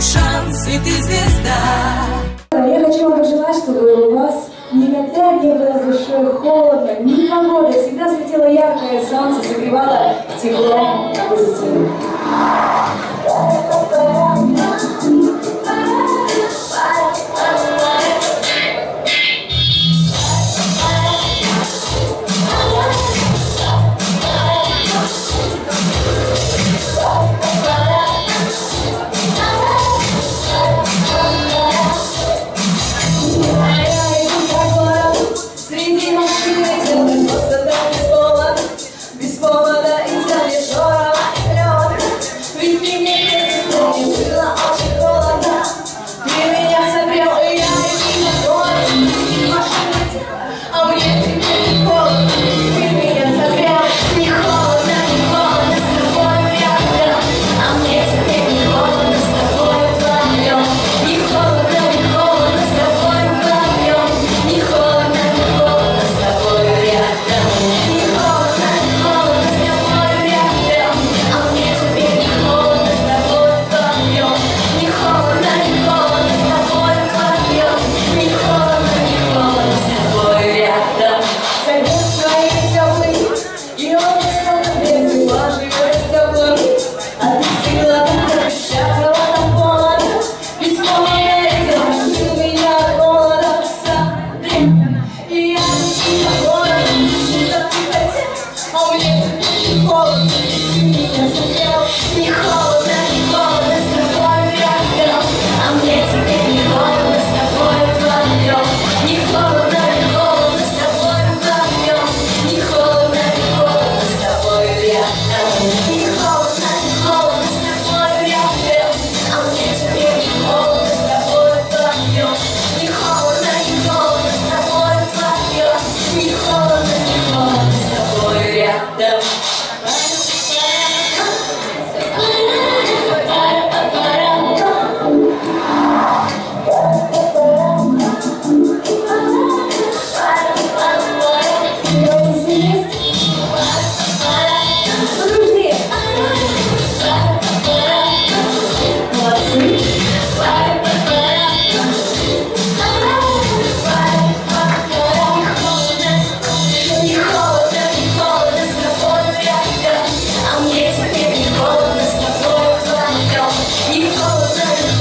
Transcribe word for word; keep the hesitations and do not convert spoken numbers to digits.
шанс, и ты звезда. Я хочу вам пожелать, чтобы у вас никогда не было в душе холодно, ни погоды, всегда светило яркое солнце, согревало теплом и позитивом. Не холодно, не холодно с тобой вдвоем. Не холодно, не